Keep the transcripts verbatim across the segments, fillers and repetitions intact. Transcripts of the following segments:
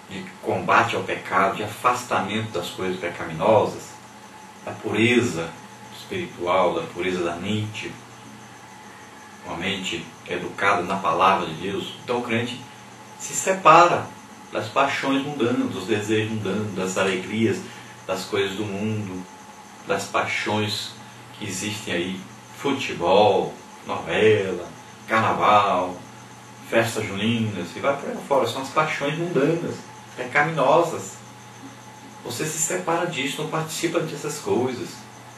de combate ao pecado, de afastamento das coisas pecaminosas, da pureza espiritual, da pureza da mente, uma mente educada na palavra de Deus. Então o crente se separa das paixões mundanas, dos desejos mundanos, das alegrias, das coisas do mundo, das paixões que existem aí, futebol, novela, carnaval, festas juninas, e vai por aí fora. São as paixões mundanas, pecaminosas. Você se separa disso, não participa dessas coisas.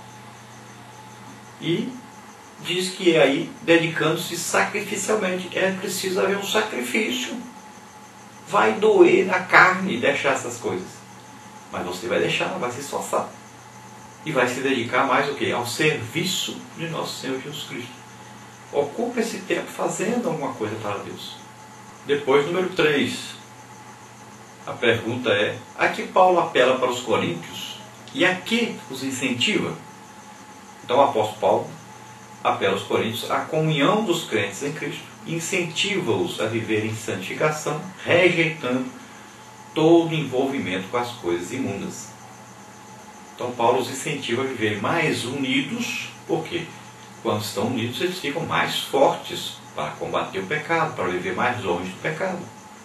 E diz que é aí, dedicando-se sacrificialmente. É preciso haver um sacrifício. Vai doer na carne deixar essas coisas. Mas você vai deixar, vai se esforçar. E vai se dedicar mais o quê? Ao serviço de nosso Senhor Jesus Cristo. Ocupe esse tempo fazendo alguma coisa para Deus. Depois, número três. A pergunta é: a que Paulo apela para os coríntios e a que os incentiva? Então o apóstolo Paulo apela aos coríntios à comunhão dos crentes em Cristo, incentiva-os a viver em santificação, rejeitando todo envolvimento com as coisas imundas. Então Paulo os incentiva a viver mais unidos. Por quê? Quando estão unidos, eles ficam mais fortes para combater o pecado, para viver mais longe do pecado.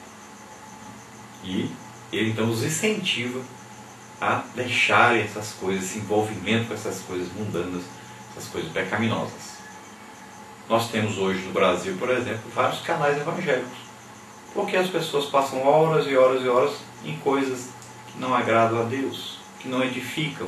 E ele então os incentiva a deixarem essas coisas, esse envolvimento com essas coisas mundanas, essas coisas pecaminosas. Nós temos hoje no Brasil, por exemplo, vários canais evangélicos, porque as pessoas passam horas e horas e horas em coisas que não agradam a Deus, que não edificam.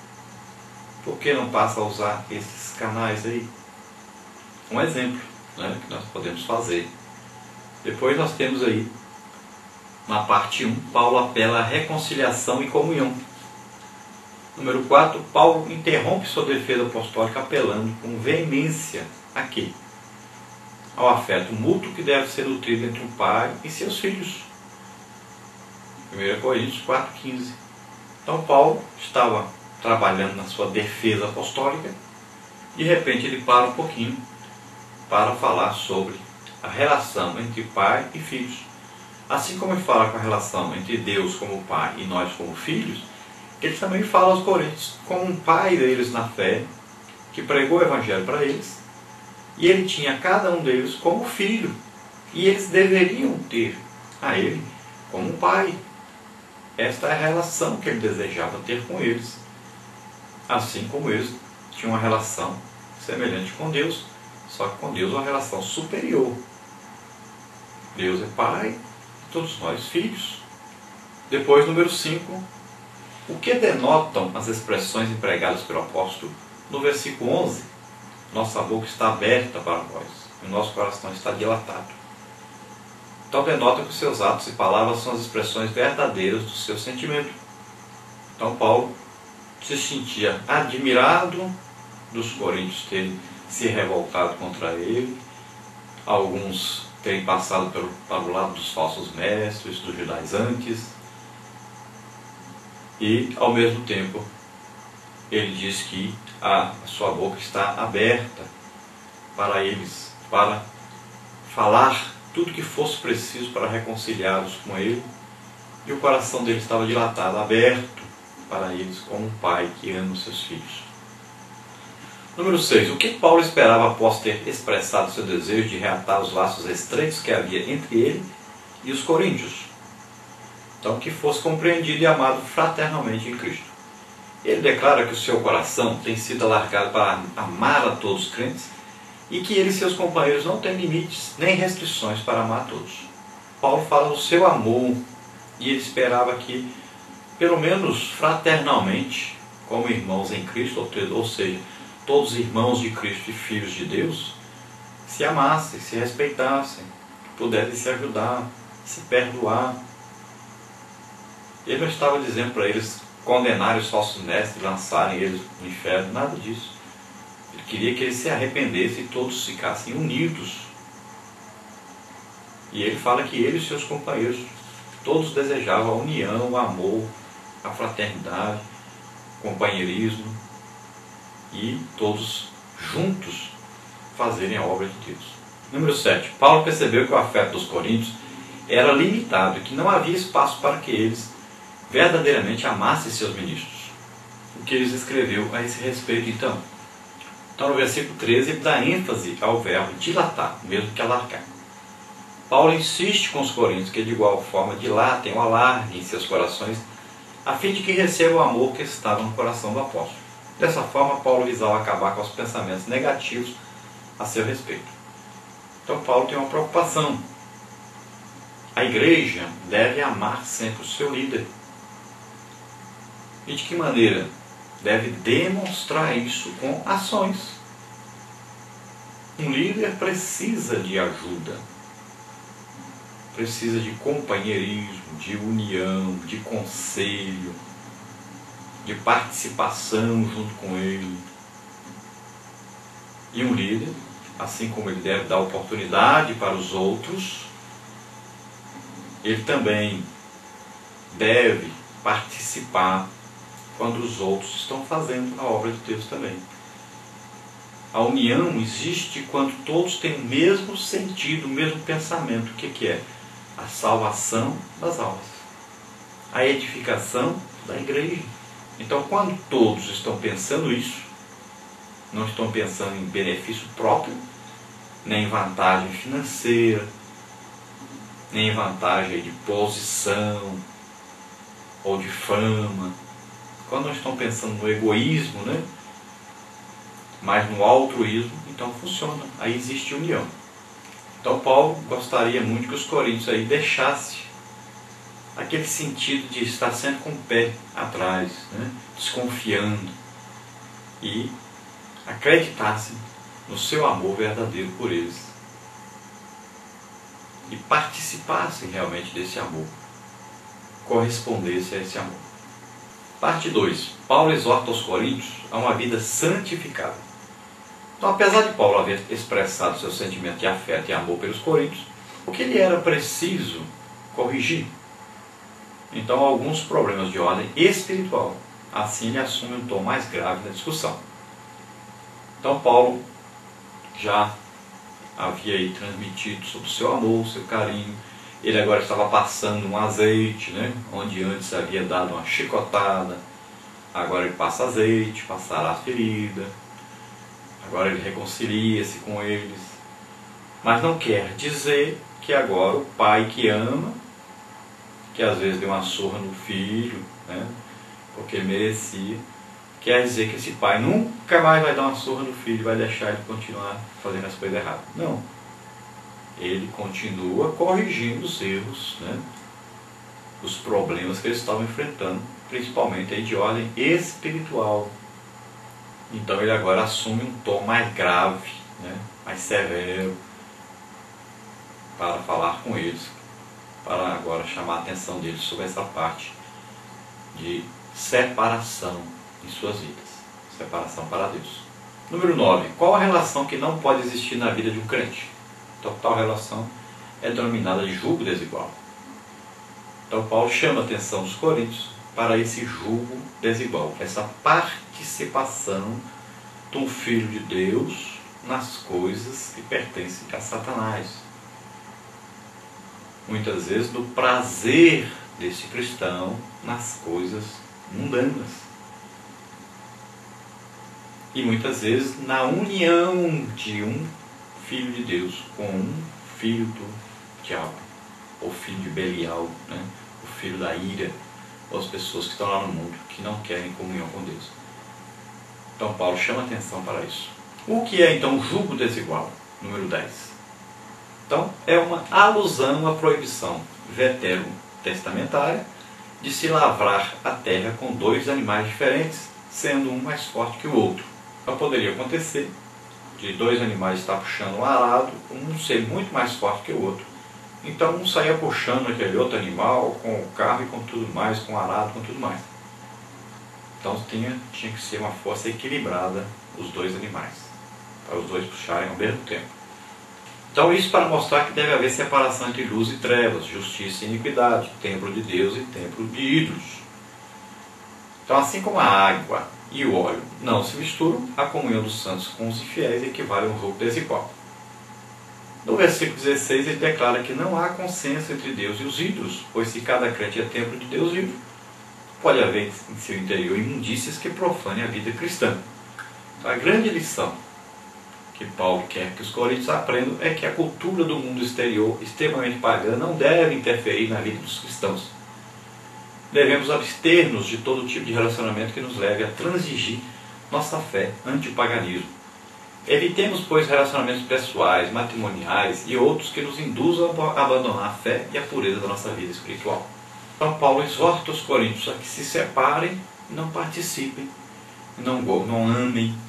Por que não passa a usar esses canais aí? Um exemplo, né, que nós podemos fazer. Depois nós temos aí, na parte um, Paulo apela à reconciliação e comunhão. Número quatro, Paulo interrompe sua defesa apostólica apelando com veemência a quê? Ao afeto mútuo que deve ser nutrido entre o pai e seus filhos. primeira Coríntios quatro, quinze. Então Paulo estava trabalhando na sua defesa apostólica. De repente ele para um pouquinho para falar sobre a relação entre pai e filhos. Assim como ele fala com a relação entre Deus como pai e nós como filhos, ele também fala aos coríntios como um pai deles na fé, que pregou o evangelho para eles, e ele tinha cada um deles como filho, e eles deveriam ter a ele como um pai. Esta é a relação que ele desejava ter com eles, assim como eles tinham uma relação semelhante com Deus, só que com Deus uma relação superior. Deus é pai, todos nós filhos. Depois, número cinco, o que denotam as expressões empregadas pelo apóstolo no versículo onze? Nossa boca está aberta para vós, e o nosso coração está dilatado. Então denota que os seus atos e palavras são as expressões verdadeiras do seu sentimento. Então Paulo se sentia admirado dos coríntios terem se revoltado contra ele, alguns terem passado pelo, para o lado dos falsos mestres, dos judaizantes, e ao mesmo tempo ele diz que a sua boca está aberta para eles, para falar tudo que fosse preciso para reconciliá-los com ele, e o coração dele estava dilatado, aberto para eles, como um pai que ama os seus filhos. Número seis. O que Paulo esperava após ter expressado seu desejo de reatar os laços estreitos que havia entre ele e os coríntios? Então, que fosse compreendido e amado fraternalmente em Cristo. Ele declara que o seu coração tem sido alargado para amar a todos os crentes e que ele e seus companheiros não têm limites nem restrições para amar a todos. Paulo fala do seu amor e ele esperava que, pelo menos fraternalmente, como irmãos em Cristo, ou seja, todos irmãos de Cristo e filhos de Deus, se amassem, se respeitassem, pudessem se ajudar, se perdoar. Ele não estava dizendo para eles condenarem os falsos mestres, lançarem eles no inferno, nada disso. Ele queria que eles se arrependessem e todos ficassem unidos. E ele fala que ele e seus companheiros, todos desejavam a união, o amor, a fraternidade, o companheirismo, e todos juntos fazerem a obra de Deus. Número sete. Paulo percebeu que o afeto dos coríntios era limitado e que não havia espaço para que eles verdadeiramente amassem seus ministros. O que eles escreveu a esse respeito, então? Então, no versículo treze, ele dá ênfase ao verbo dilatar, mesmo que alargar. Paulo insiste com os coríntios que de igual forma dilatem ou alarguem seus corações, a fim de que recebam o amor que estava no coração do apóstolo. Dessa forma, Paulo visava acabar com os pensamentos negativos a seu respeito. Então, Paulo tem uma preocupação. A igreja deve amar sempre o seu líder. E de que maneira? Deve demonstrar isso com ações. Um líder precisa de ajuda, precisa de companheirismo, de união, de conselho, de participação junto com ele. E um líder, assim como ele deve dar oportunidade para os outros, ele também deve participar quando os outros estão fazendo a obra de Deus também. A união existe quando todos têm o mesmo sentido, o mesmo pensamento. O que que é? A salvação das almas, a edificação da igreja. Então, quando todos estão pensando isso, não estão pensando em benefício próprio, nem em vantagem financeira, nem em vantagem de posição ou de fama, quando não estão pensando no egoísmo, né, mas no altruísmo, então funciona, aí existe união. Então Paulo gostaria muito que os coríntios aí deixassem aquele sentido de estar sempre com o pé atrás, né, desconfiando, e acreditassem no seu amor verdadeiro por eles e participassem realmente desse amor, correspondessem a esse amor. Parte dois. Paulo exorta os coríntios a uma vida santificada. Então, apesar de Paulo haver expressado seu sentimento de afeto e amor pelos coríntios, o que lhe era preciso corrigir? Então, alguns problemas de ordem espiritual. Assim, ele assume um tom mais grave na discussão. Então, Paulo já havia aí transmitido sobre o seu amor, seu carinho. Ele agora estava passando um azeite, né? Onde antes havia dado uma chicotada. Agora ele passa azeite, passará a ferida. Agora ele reconcilia-se com eles. Mas não quer dizer que agora o pai que ama, que às vezes deu uma surra no filho, né? Porque ele merecia, quer dizer que esse pai nunca mais vai dar uma surra no filho e vai deixar ele continuar fazendo as coisas erradas. Não. Ele continua corrigindo os erros, né, os problemas que eles estavam enfrentando, principalmente aí de ordem espiritual. Então ele agora assume um tom mais grave, né, mais severo, para falar com eles, para agora chamar a atenção deles sobre essa parte de separação em suas vidas, separação para Deus. Número nove. Qual a relação que não pode existir na vida de um crente? Então, tal relação é denominada de julgo desigual. Então, Paulo chama a atenção dos coríntios para esse julgo desigual, essa participação de um filho de Deus nas coisas que pertencem a Satanás. Muitas vezes, do prazer desse cristão nas coisas mundanas. E muitas vezes na união de um filho de Deus com um filho do diabo, ou filho de Belial, né? O filho da ira, ou as pessoas que estão lá no mundo, que não querem comunhão com Deus. Então Paulo chama atenção para isso. O que é então julgo desigual? Número dez. Então é uma alusão à proibição veterotestamentária de se lavrar a terra com dois animais diferentes, sendo um mais forte que o outro. Então poderia acontecer de dois animais estar puxando um arado, um ser muito mais forte que o outro. Então um saía puxando aquele outro animal com o carro e com tudo mais, com o arado, com tudo mais. Então tinha, tinha que ser uma força equilibrada, os dois animais, para os dois puxarem ao mesmo tempo. Então isso para mostrar que deve haver separação entre luz e trevas, justiça e iniquidade, templo de Deus e templo de ídolos. Então assim como a água e o óleo não se misturam, a comunhão dos santos com os infiéis equivale a um jogo desigual. No versículo dezesseis ele declara que não há consenso entre Deus e os ídolos, pois se cada crente é templo de Deus vivo, pode haver em seu interior imundícias que profanem a vida cristã. Então, a grande lição que Paulo quer que os coríntios aprendam é que a cultura do mundo exterior, extremamente pagã, não deve interferir na vida dos cristãos. Devemos abster-nos de todo tipo de relacionamento que nos leve a transigir nossa fé ante o paganismo. Evitemos, pois, relacionamentos pessoais, matrimoniais e outros que nos induzam a abandonar a fé e a pureza da nossa vida espiritual. Então Paulo exorta os coríntios a que se separem e não participem, não, não amem,